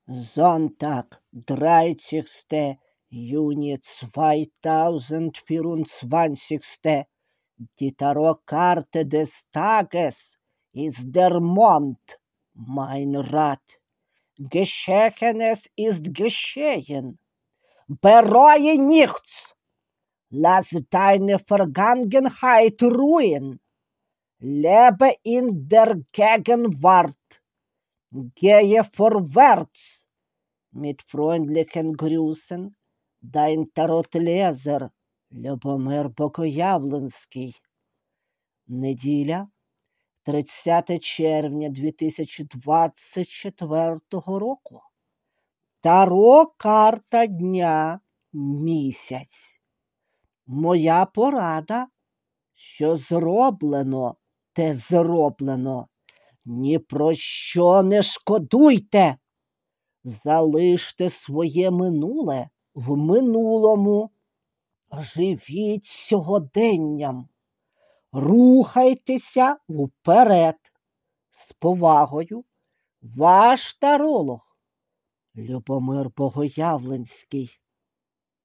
Sonntag, 30. Juni 2024. Die Tarotkarte des Tages ist der Mond, mein Rat. Geschehenes ist geschehen. Bereue nichts. Lass deine Vergangenheit ruhen. Lebe in der Gegenwart. Gehe vorwärts. Mit freundlichen Grüßen, dein Таротleser Любомир Богоявленський. Неділя, 30 червня 2024 року. Таро карта дня місяць. Моя порада, що зроблено, те зроблено. Ні про що не шкодуйте. Залиште своє минуле в минулому. Живіть сьогоденням. Рухайтеся вперед. З повагою, ваш таролог Любомир Богоявленський.